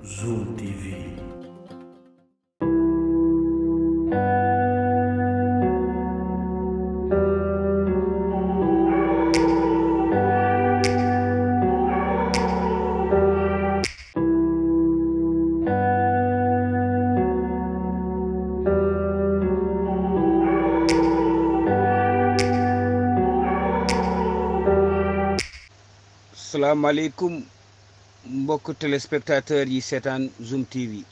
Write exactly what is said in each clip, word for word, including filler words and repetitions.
Zoom T V. Assalamualaikum mbokk téléspectateurs yi seetaan Zoom T V.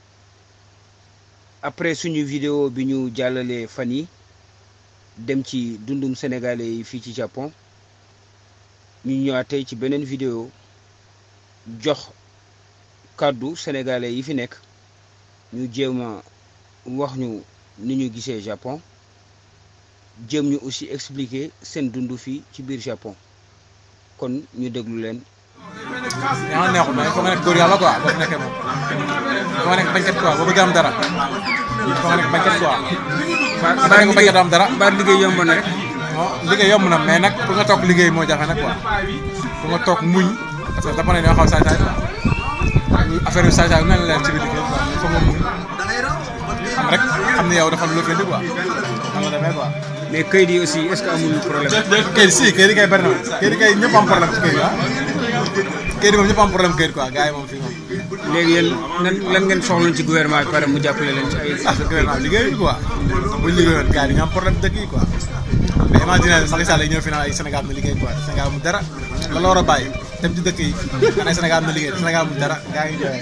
Après suñu vidéo bi ñu jàllale fan yi dem ci dundum sénégalais yi fii ci Japon ñu ñëwaat tey ci beneen vidéo jox kàddu sénégalais yi fi nekk ñu jéem a wax ñu ni ñu gisee Japon jéem ñu aussi expliquer seen dund fii ci biir Japon kon ñu déglu leen. yaa neexul mais foo nga nekk góor yàlla quoi boo fi nekkee moom foo nga nekk bañkat quoi boo bëgg am dara foo nga nekk bañkat quoi. mbaa nga bañkat am dara mbaa liggéey yomb na rek. non liggéey yomb na mais nag pour nga toog liggéey moo jafe nag quoi pour nga toog muñ parce que dafa ne ñoo xaw saay saay quoi affaire yu saay saay bu mel ne leen ci biir liggéey quoi foog nga muñ xam rek xam ne yow dafa lu la fendi quoi xam nga demee quoi. mais kayit yi aussi est-ce que amul problème. kayit si kayit yi kay bari na kayit yi kay ñëpp am problème ci kayit ah kayit yi moom ñëpp am problème kayit quoi gars yi moom fii moom. léegi yéen nan lan ngeen soxla ci gouvernement bi pare mu jàppale leen ci ay. ah gouvernement liggéeyul quoi bu ñu liggéeyoon gars yi dañu am problème dëkk yi quoi mais imagine Macky Sall yi ñëw fi naan ay Sénégal am na liggéey quoi Sénégal mu dara la la war a bàyyi dem ci dëkk yi naan ay Sénégal am na liggéey Sénégal mu dara gars yi jooyee.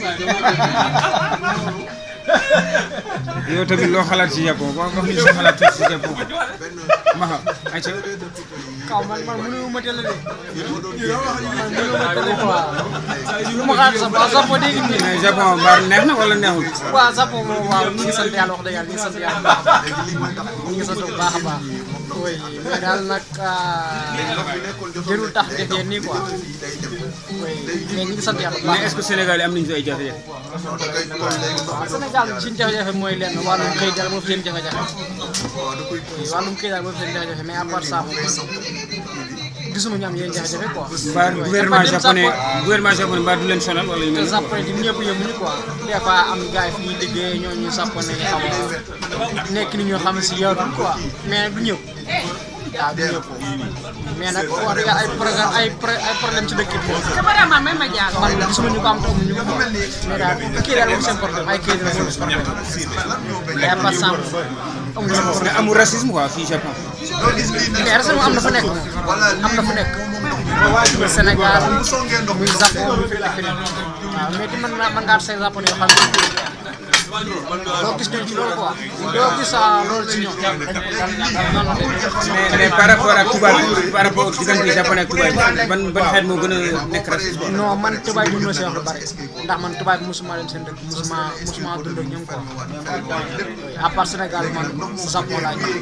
yow tamit loo xalaat ci Japon wax wax ñu sa xalaat ci Japon maxa ayca kaw man man mënu ma teel a de man mënu ma teel a quoi lu ma xaar sax waaw Japon dégg nga mais Japon mbaar neex na wala neexul. waaw Japon moom waaw ñu ngi sant yàlla wax dëgg yàlla ñu ngi sant yàlla bu baax a baax ñu ngi sant bu baax a baax oui mais daal nag jërul tax defee nii quoi oui mais ñu ngi sant yàlla bu baax. mais est-ce que Sénégal yi am nañu fi ay jafe-jafe. waaw Sénégal suñu jafe-jafe mooy lenn wàllum xëy daal moo fi seen jafe-jafe oui wàllum xëy daal moo fi seen jafe-jafe mais à part ça moom gisuma ñu am yeneen jafe-jafe quoi. mbaa gouvernement japonais gouvernement japonais mbaa du leen sonal wala yu mel te japonais di ñëpp yemuñu quoi des fois am gars yi fi ñuy liggéey ñooñu japonais xam nga nekk ni ñoo xam si yow quoi mais du ñëw waaw du ñëw mais nag wax dëgg ay programme ay ay problème ci dëkk bi man gisuma ñu ko am te amuñu ko mais daal kii daal moom seen problème ay kii daal moom seen problème mais à part ça amuñu problème. amul racisme quoi fii Japon. mais racisme am na fa nekk moom am na fa nekk muy Sénégal muy Japon muy fii ak feneen waaw mais di mën naa mën ngaa say Japon yoo xam ne doo gis ñoom ci loolu quoi doo gis loolu ci ñoom. mais mais par rapport ak tubaab bi par rapport ak diggante japonais ak tubaab bi ban ban xeet moo gën a nekk raciste quoi. non man tubaab bi mënoo see wax lu bari ndax man tubaab bi mosuma dem seen dëkk mosuma mosuma dund ak ñoom quoi à part Sénégal man Japon laa ñu.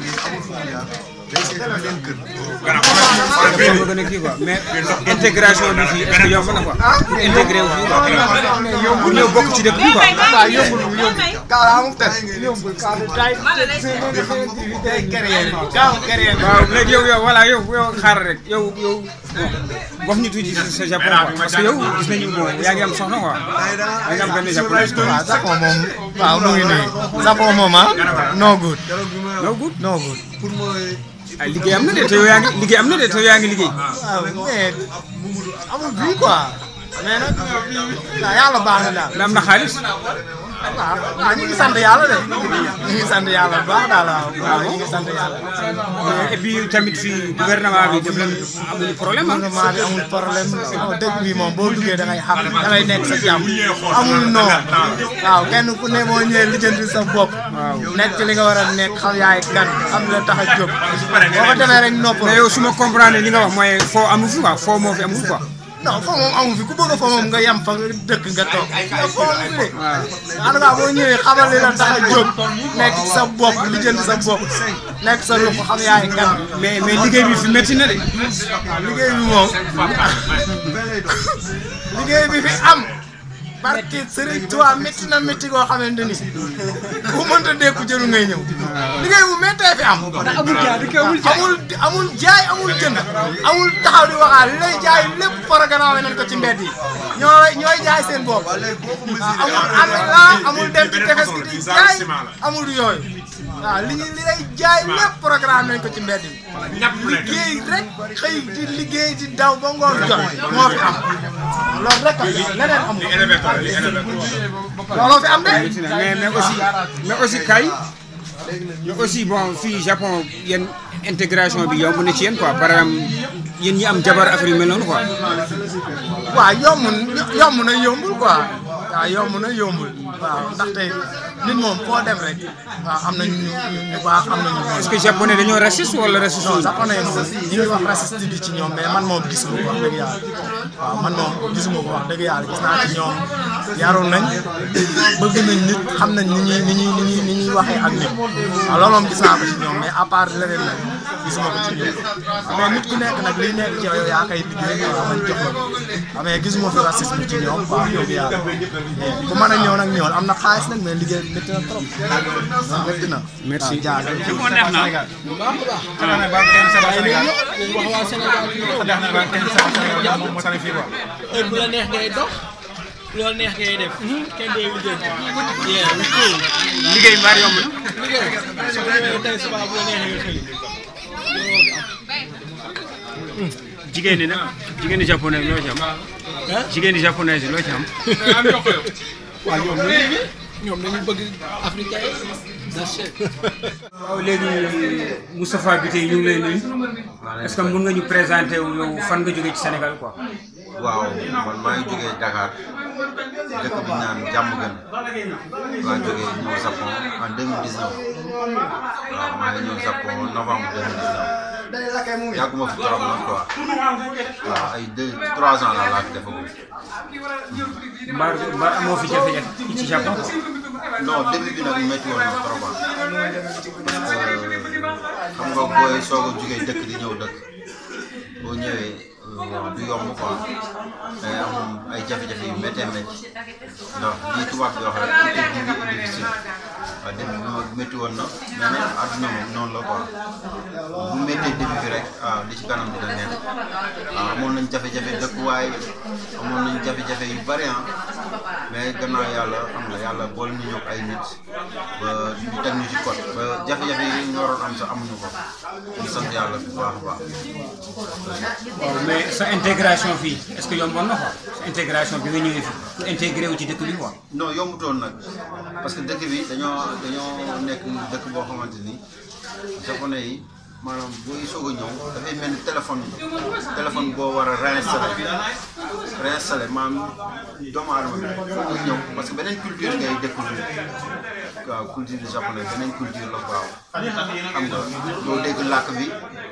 mais intégration bi fii est-ce que yomb na quoi pour intégrer wu fii quoi pour ñëw bokk ci dëkk bi quoi. waaw yombul yombul. yombul waaw léegi yow yow voilà yow yow xaaral rek yow yow wax ñu tuuti sa Japon quoi parce que yow gis nañu bon yaa ngi am soxna quoi yaa ngi am benn japonais. waaw Japon moom waaw mu ngi nii Japon moom ah no good. no good no good. ah liggéey am na de te yow yaa ngi liggéey am na de te yow yaa ngi liggéey. waaw mais amul bii quoi mais nag waaw yàlla baax na daal. am na xaalis. waaw waaw ñu ngi sant yàlla de ñu ngi sant yàlla bu baax daal waaw waaw ñu ngi sant yàlla. et puis tamit fii gouvernement bi def leen amuñu problème ah. gouvernement bi amul problème dëkk bi moom boo duggee da ngay xam da ngay nekk sa jàmm amul non waaw kenn ku ne moo ñëwee lijjanti sa bopp. waaw nekk ci li nga war a nekk xam yaay kan am la tax a jóg boo ko demee rek nopp. mais yow su ma comprendre li nga wax mooy foo amu fi quoi foo moo fi amul quoi. non foo moom amu fi ku bëgg a foo moom nga yem fa dëkk nga toog nga foo amu fi de. waaw en tout cas boo ñëwee xamal li la tax a jóg nekk ci sa bopp lijjanti sa bopp nekk sa ruq xam yaay kan. mais mais liggéey bi fi métti na de. waaw liggéey bi moom liggéey bi fi am. barke Serigne Touba métti na métti koo xamante ni bu mënta dékku jëru ngay ñëw liggéey bu méttee fi am. amul jaay amul amul jaay amul jënd amul taxaw di waxaat li lay jaay lépp programme nañ ko ci mbedd yi ñooy ñooy jaay seen bopp amul amul amul dem ci tefes gi di jaay amul yooyu waaw li ñu li lay jaay lépp programme nañ ko ci mbedd bi liggéey rek xëy di liggéey di daw ba ngoon jot moo fi am loolu rek leneen amul looloo fi am de mais mais aussi mais aussi kay mais aussi bon fii Japon yéen intégration bi yomb na ci yéen quoi par exemple yéen ñi am jabar affaire yu mel noonu quoi. waaw yomb yomb na yombul quoi waaw yomb na yombul waaw ndaxte nit moom foo dem rek waaw am na ñu ñu baax am na ñu. est-ce que japonais dañoo raciste wala raciste. non japonais moom ñu ngi wax raciste bi ci ñoom mais man moom gisuma ko wax dëgg yàlla waaw man moom gisuma ko wax dëgg yàlla gis naa ci ñoom yaroon nañ bëgg nañ nit xam nañ ni ñuy ni ñuy ni ñuy ni ñuy waxee ak nit waaw loolu moom gis naa ko ci ñoom mais à part leneen nag gisuma ko ci ñoom mais nit ku nekk nag liy nekk ci yow yaa koy liggéey waaw man jox la ko mais gisuma fi racisme ci ñoom waaw dëgg yàlla ku mën a ñëw nag ñëwal am na xaalis nag mais liggéey métti na trop métti na. merci jaajëf. Japon neex na. heure bu la neex ngay dox loolu neex ngay def kenn day liggéey liggéey mbaar yomb na. liggéey su ko defee tey suba bu la neexee nga xëy jigéen ñi nag jigéen ñi japonais loo ci am. jigéen ñi japonais loo ci am. waaw ñoom ñu ngi ñoom dañu bëgg africain yi. waaw léegi Moustapha bi tey ñu ngi lay nuyu. est-ce que mën nga ñu présenter wu yow fan nga jógee ci Sénégal quoi. waaw man maa ngi jógee Dakar dëkk bi ñu naan Diamaguène laa jógee ñëw Japon en deux mille dix-neuf waaw maa ngi ñëw Japon novembre deux mille dix-neuf yàgguma fi trop nag quoi waaw ay deux trois ans la laa fi defagum. mbaa mbaa amoo fi jafe-jafe ci Japon quoi. non début bi nag métti woon na trop parce que xam nga booy soog a jógee dëkk di ñëw dëkk boo ñëwee. du yomb quoi day am ay jafe-jafe yu méttee métti ndax lii tubaab bi wax rek tout est difficile waaw début bi moom métti woon na mais nag àdduna moom noonu la quoi bu méttee début bi rek waaw li ci kanam dina neex waaw amoon nañ jafe-jafe dëkkuwaay amoon nañ jafe-jafe yu bari ah mais gannaaw yàlla xam nga yàlla boole ñu ñëw ay nit ba ñu teg ñu ci code ba jafe-jafe yi ñu waroon am sax amuñu ko ñu sant yàlla bu baax a baax. waaw mais sa intégration fii est-ce que yomboon na quoi sa intégration bi nga ñëwee fii pour intégrer wu ci dëkk bi quoi. non yombutoon nag parce que dëkk bi dañoo dañoo nekk dëkk boo xamante ni japonais yi maanaam booy soog a ñëw dafay mel ni téléphone téléphone boo war a réinstaller réinstaller maanaam doomu aadama bi foog nga ñëw parce que beneen culture ngay découvrir waaw culture du japonais beneen culture la quoi xam nga doo dégg làkk bi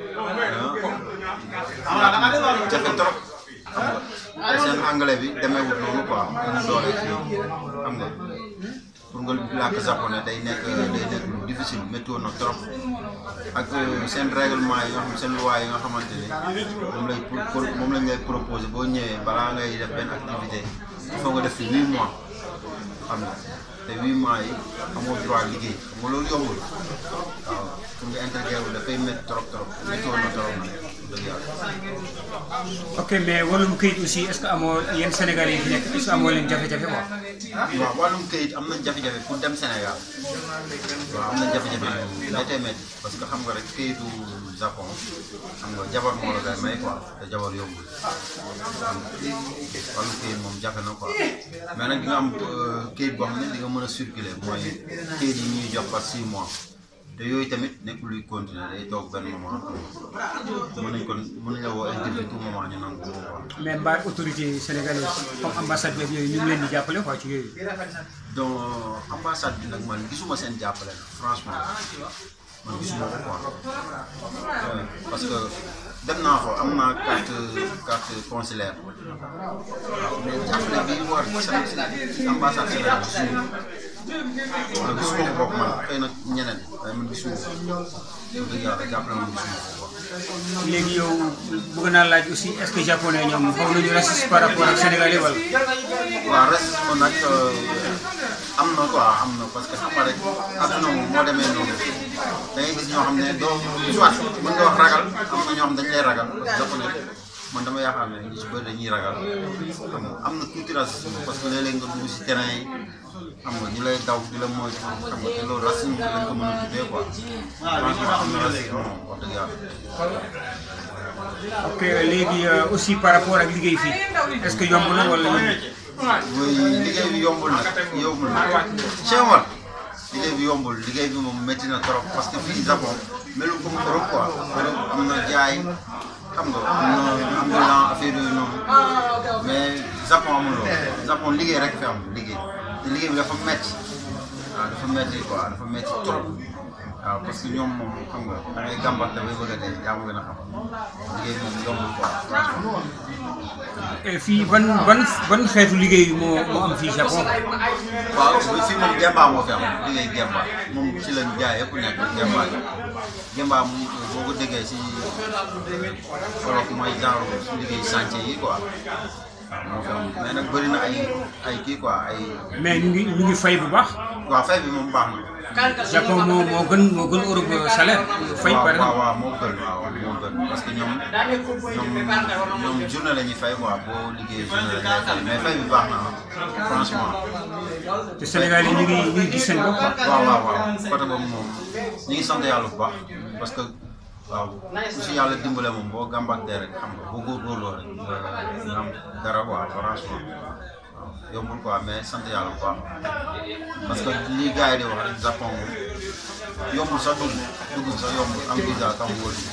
ah jafe trop xam nga te seen anglais bi demeewul noonu quoi dañu doole fii xam nga pour nga làkk japonais day nekk day nekk lu difficile météo na trop ak seen règlement yi nga xam seen loi yi nga xamante ni moom lay moom lañ lay proposé boo ñëwee balaa ngay def benn activité il faut nga def fi huit mois xam nga te huit mois yi amoo droit liggéey xam nga loolu yombul waaw pour nga intégré wu dafay métti trop trop météo na trop nag dëgg yàlla. ok mais wàllum këyit aussi est-ce que amoo yéen Sénégalais yi fi nekk est-ce que amoo leen jafe-jafe quoi. waaw wàllum këyit am nañ jafe-jafe pour dem Sénégal waaw am nañ jafe-jafe yu méttee métti parce que xam nga rek këyitu Japon xam nga jabar moo la koy may quoi te jabar yombul xam nga wàllum këyit moom jafe na quoi mais nag di nga am këyit boo xam ne di nga mën a circuler mooy këyit yi ñuy jox par six mois. te yooyu tamit nekkul luy continuer day toog benn moment mën nañ ko mën nañ la woo interview tout moment ñu nangu ko quoi. mais mbaa autorité sénégalaise comme ambassade bi yooyu ñu ngi leen di jàppale quoi ci yooyu. donc ambassade bi nag man gisuma seen jàppale franchement man gisuma ko quoi parce que dem naa ko am naa carte carte consulaire waaw mais jàppale bi war seen ambassade Sénégal gisuma man gisuma ko bokk man xëy na ñeneen waaye man gisuma ko dëgg yàlla jàppale man gisuma ko quoi. léegi yow bëgg naa laaj aussi est-ce que japonais ñoom xaw nañu raciste par rapport ak sénégalais wala. waaw racisme nag am na quoi am na parce que xam nga rek adduna moom moo demee noonu da ngay gis ñoo xam ne doo soit mën nga wax ragal am na ñoo xam dañu lay ragal parce que japonais man dama yaakaar ne ñu ci bëri dañuy ragal xam nga am na tuuti racisme parce que léeg-léeg nga dugg si terrain yi xam nga ñu lay daw di la moytu xam nga te loolu racisme bi lañ ko mën a tuddee quoi franchement am na racisme moom wax dëgg yàlla. ok léegi aussi par rapport ak liggéey fii est-ce que yomb na wala. mooy liggéey bi yombul nag yombul nag Cheikh Omar liggéey bi yombul liggéey bi moom métti na trop parce que fii Japon melu comme Europe quoi Europe am na jaay xam nga am na ambulant affaire yooyu noonu mais Japon amul loolu Japon liggéey rek fi am liggéey te liggéey bi dafa métti waaw dafa métti quoi dafa métti trop waaw parce que ñoom moom xam nga da ngay gàmbat dafay bëgg a dee yaa ma gën a xam liggéey moom yombul quoi franchement. fii ban ban ban xeetu liggéey moo moo am fii Japon. waaw fii moom Gemba moo fi am liggéey Gemba moom ci lañ jaay yëpp nekk Gemba Gemba moom boo ko déggee si wolof mooy genre liggéey chantier yi quoi waaw moo fi am mais nag bëri na ay ay kii quoi ay. mais ñu ngi ñu ngi fay bu baax. waaw fay bi moom baax na. Japon moo moo gën moo gën Europe salaire. fay par waaw waaw moo gën waaw moo gën parce que ñoom ñoom ñoom journée la ñuy fay quoi boo liggéeyee journée la ñuy fay mais fay bi baax na franchement. te Sénégal yi ñu ngi ñu ngi gis seen bopp. waaw waaw waaw côté boobu moom ñu ngi sant yàlla bu baax parce que waaw si yàlla dimbale moom boo gàmbaatee rek xam nga boo góorgóorloo rek nga am dara quoi franchement. yombul quoi mais sant yàlla bu baax parce que lii gars yi di wax rek Japon moom yombul sax dugg dugg sax yombul am visa tax mu wóor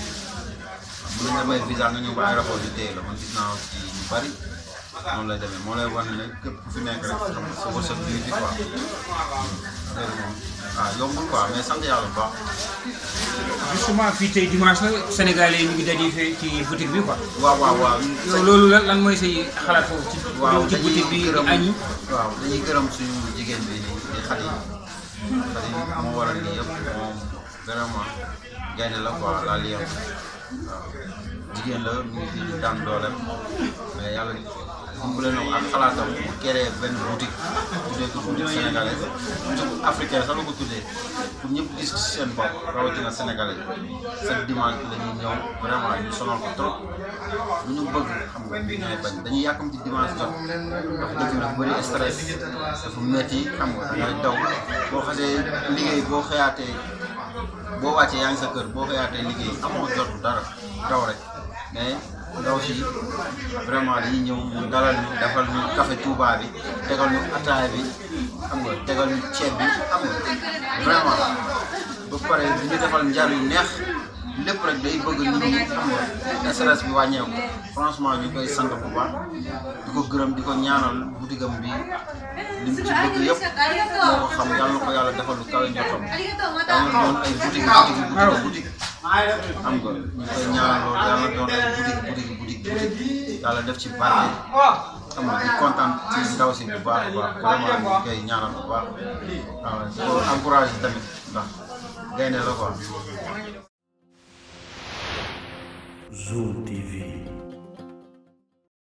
bu ñu demee visa nga ñëw ba aéroport di téye la man gis naa ci ñu bari noonu lay demee moo lay wane ne képp ku fi nekk rek xam nga sa wërsëg bi di quoi affaire moom ah yombul quoi mais sant yàlla bu baax. justement fii tey dimanche la Sénégalais ñu ngi daje fii ci boutique bi quoi. waaw waaw waaw. loolu lan lan mooy say xalaat foofu ci. waaw ci boutique bi añi. waaw dañuy gërëm suñu jigéen bi nii di xale yi xale yi moo waral lii yëpp moom vraiment gaynde la quoi la liyam waaw jigéen la mu ngi fi di daan dooleem mais yàlla dimbale na ko ak xalaatam mu créé benn boutique tuddee ko boutique sénégalaise boutique africain sax la ko tuddee pour ñëpp gis ci seen bopp rawatina sénégalais chaque dimanche la ñuy ñëw vraiment ñu sonal ko trop lu ñu bëgg xam nga ñu ñooy bañ dañuy yàkkamti dimanche jot ndax dëkk bi dafa bëri stress dafa métti xam nga da ngay daw boo xasee liggéey boo xëyaatee boo wàccee yaa ngi sa kër boo xëyaatee liggéey amoo jot dara daw rek mais ndaw si vraiment dañuy ñëw mu dalal ñu defal ñu café Touba bi tegal ñu ataaya bi xam nga tegal ñu ceeb bi xam nga vraiment ba pare di ñu defal njar yu neex lépp rek day bëgg nit ñi xam nga stress bi wàññeeku franchement ñu koy sant bu baax di ko gërëm di ko ñaanal butigam bi lim ci bëgg yëpp moo ko xam yàlla na ko yàlla defal lu kawe njottam yàlla na doon ay boutique boutique boutique boutique xam nga ñu koy ñaanal loolu yàlla na doon ay boutique boutique boutique boutique yàlla def ci barke xam nga di kontaan ci ndaw si bu baax a baax vraiment ñu koy ñaanal bu baax waaw di ko encouragé tamit ndax gaynde la quoi. Zoom T V.